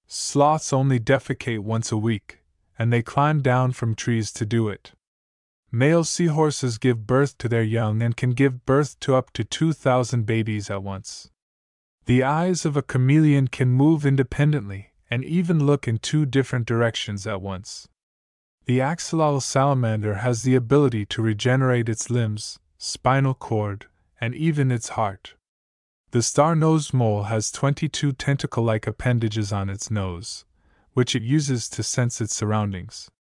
Sloths only defecate once a week, and they climb down from trees to do it. Male seahorses give birth to their young and can give birth to up to 2,000 babies at once. The eyes of a chameleon can move independently and even look in two different directions at once. The axolotl salamander has the ability to regenerate its limbs, spinal cord, and even its heart. The star-nosed mole has 22 tentacle-like appendages on its nose, which it uses to sense its surroundings.